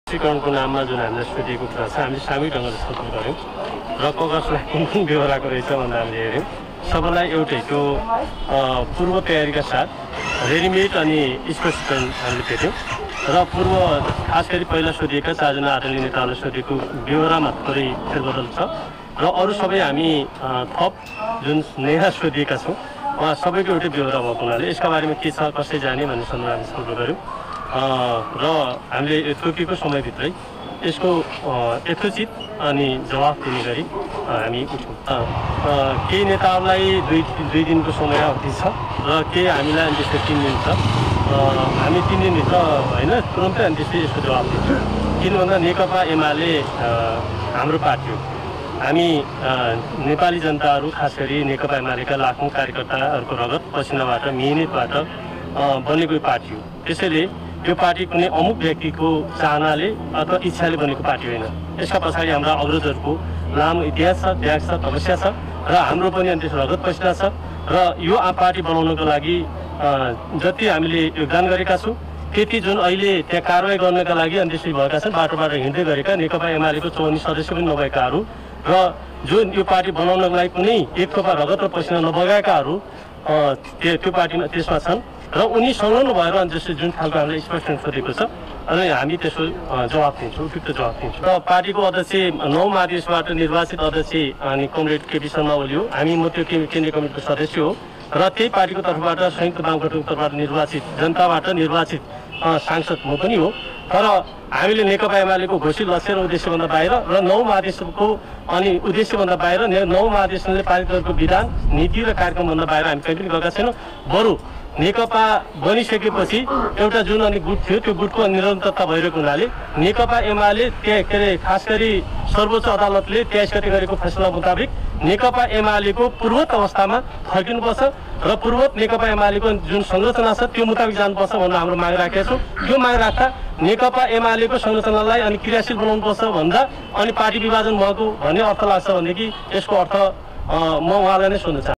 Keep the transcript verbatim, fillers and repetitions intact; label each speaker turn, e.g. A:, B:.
A: स्पष्टीकरणको नाममा जुन हामीले सोधिएको कुरा छ हामीले सामूहिक ढङ्गले छलफल गऱ्यौँ र कसलाई कुन कुन बेहोराको रहेछ भन्दा हामीले हेऱ्यौँ। सबैलाई एउटै त्यो पूर्व तयारीका साथ रेडिमेड अनि स्पष्टीकरण हामीले भेट्यौँ र पूर्व खास गरी पहिला सोधिएका चारजना आदरणीय नेताहरूले सोधेको बेहोरामा थोरै फेरबदल छ र अरू सबै हामी थप जुन नयाँ सोधिएका छौँ उहाँ सबैको एउटै बेहोरा भएको हुनाले यसका बारेमा के छ कसै जाने भन्ने सन्दर्भमा हामी छलफल गऱ्यौँ र हामीले तोकेको समयभित्रै यसको यथोचित अनि जवाफ दिने गरी हामी उठ्यौँ। केही नेताहरूलाई दुई दुई दिनको समय अवधि छ र केही हामीलाई अनि त्यस्तै तिन दिन छ। हामी तिन दिनभित्र होइन तुरन्तै अनि त्यस्तै यसको जवाब दिन्छौँ। किन भन्दा नेकपा एमाले हाम्रो पार्टी हो। हामी नेपाली जनताहरू खास गरी नेकपा एमालेका लाखौँ कार्यकर्ताहरूको रगत पसिनाबाट मिहिनेतबाट बनेको पार्टी हो। त्यसैले यो पार्टी कुनै अमुक व्यक्तिको चाहनाले अथवा इच्छाले बनेको पार्टी होइन। यसका पछाडि हाम्रा अग्रजहरूको लामो इतिहास छ, त्याग छ, तपस्या छ र हाम्रो पनि अनि त्यस रगत पसिना छ र यो पार्टी बनाउनको लागि जति हामीले योगदान गरेका छौँ त्यति जुन अहिले त्यहाँ कारवाही गर्नका लागि अनि त्यसरी भएका छन् बाटोबाट हिँड्दै गरेका नेकपा एमालेको चौवन्नी सदस्य पनि नभएकाहरू र जुन यो पार्टी बनाउनको लागि कुनै एक थोपा रगत र पसिना नबगाएकाहरू त्यो त्यो पार्टीमा त्यसमा छन् र उनी संलग्न भएर अनि जस्तो जुन खालको हामीले स्पष्ट सोधेको छ अनि हामी त्यसको जवाब दिन्छौँ, उपयुक्त जवाब दिन्छौँ। र पार्टीको अध्यक्ष नौ महादेशबाट निर्वाचित अध्यक्ष अनि कमरेड केपी शर्मा ओली हो। हामी म त्यो केन्द्रीय कमिटीको सदस्य हो र त्यही पार्टीको तर्फबाट संयुक्त वाम गठबन्धनको तर्फबाट निर्वाचित जनताबाट निर्वाचित सांसद म पनि हो। तर हामीले नेकपा एमालेको घोषित लक्ष्य र उद्देश्यभन्दा बाहिर र नौ महादेशको अनि उद्देश्यभन्दा बाहिर नौ महादेशले पारित गरेको विधान नीति र कार्यक्रमभन्दा बाहिर हामी कहीँ पनि गएका छैनौँ। बरु नेकपा बनिसकेपछि एउटा जुन अनि गुट थियो त्यो गुटको निरन्तरता भइरहेको हुनाले नेकपा एमाले त्यहाँ के अरे खास गरी सर्वोच्च अदालतले तेइस गते गरेको फैसला मुताबिक नेकपा एमालेको पूर्वत अवस्थामा फर्किनुपर्छ र पूर्वत नेकपा एमालेको जुन संरचना छ त्यो मुताबिक जानुपर्छ भनेर हाम्रो माग राखेका छौँ। त्यो माग राख्दा नेकपा एमालेको संरचनालाई अनि क्रियाशील बनाउनुपर्छ भन्दा अनि पार्टी विभाजन भएको भन्ने अर्थ लाग्छ भनेदेखि यसको अर्थ म उहाँलाई नै सोध्न चाहन्छु।